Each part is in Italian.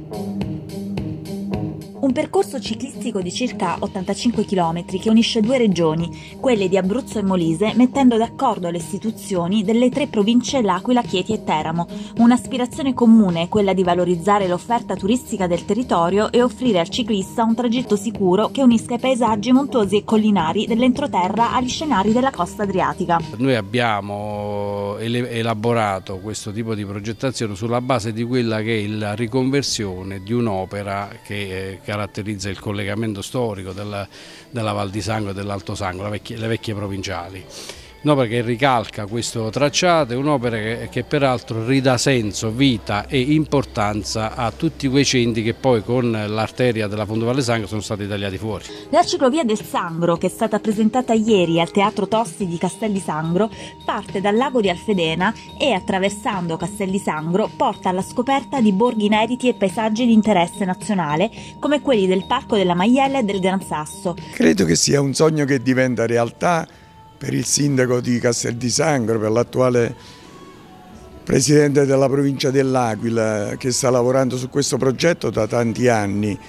Un percorso ciclistico di circa 85 km che unisce due regioni, quelle di Abruzzo e Molise, mettendo d'accordo le istituzioni delle tre province L'Aquila, Chieti e Teramo. Un'aspirazione comune è quella di valorizzare l'offerta turistica del territorio e offrire al ciclista un tragitto sicuro che unisca i paesaggi montuosi e collinari dell'entroterra agli scenari della costa adriatica. Noi abbiamo elaborato questo tipo di progettazione sulla base di quella che è la riconversione di un'opera che caratterizza il collegamento storico della Val di Sangro e dell'Alto Sangro, le vecchie provinciali. Un'opera che ricalca questo tracciato, è un'opera che peraltro ridà senso, vita e importanza a tutti quei centri che poi con l'arteria della Fondo Valle Sangro sono stati tagliati fuori. La ciclovia del Sangro, che è stata presentata ieri al Teatro Tosti di Castel di Sangro, parte dal lago di Alfedena e, attraversando Castel di Sangro, porta alla scoperta di borghi inediti e paesaggi di interesse nazionale come quelli del Parco della Maiella e del Gran Sasso. Credo che sia un sogno che diventa realtà per il sindaco di Castel di Sangro, per l'attuale presidente della provincia dell'Aquila, che sta lavorando su questo progetto da tanti anni.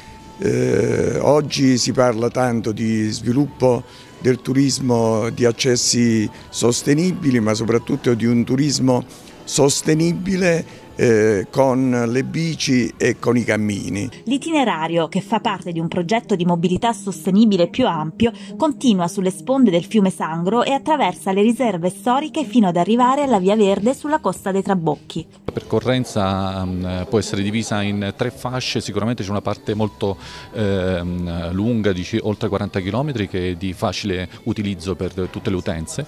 Oggi si parla tanto di sviluppo del turismo di accessi sostenibili, ma soprattutto di un turismo sostenibile con le bici e con i cammini. L'itinerario, che fa parte di un progetto di mobilità sostenibile più ampio, continua sulle sponde del fiume Sangro e attraversa le riserve storiche fino ad arrivare alla Via Verde sulla Costa dei Trabocchi. La percorrenza può essere divisa in tre fasce, sicuramente c'è una parte molto lunga, di oltre 40 km, che è di facile utilizzo per tutte le utenze,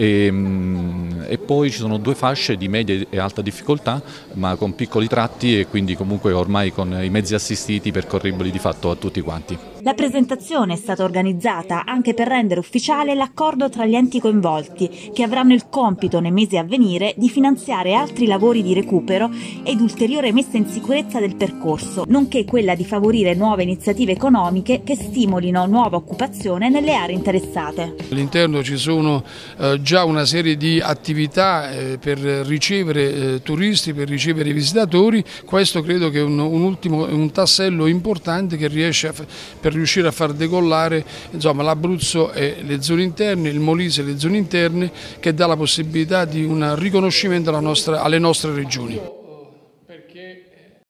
e poi ci sono due fasce di media e alta difficoltà, ma con piccoli tratti e quindi comunque ormai con i mezzi assistiti percorribili di fatto a tutti quanti. La presentazione è stata organizzata anche per rendere ufficiale l'accordo tra gli enti coinvolti, che avranno il compito nei mesi a venire di finanziare altri lavori di recupero ed ulteriore messa in sicurezza del percorso, nonché quella di favorire nuove iniziative economiche che stimolino nuova occupazione nelle aree interessate. All'interno ci sono già una serie di attività per ricevere turisti, per ricevere visitatori. Questo credo che è un tassello importante che per riuscire a far decollare l'Abruzzo e le zone interne, il Molise e le zone interne, che dà la possibilità di un riconoscimento alle nostre regioni.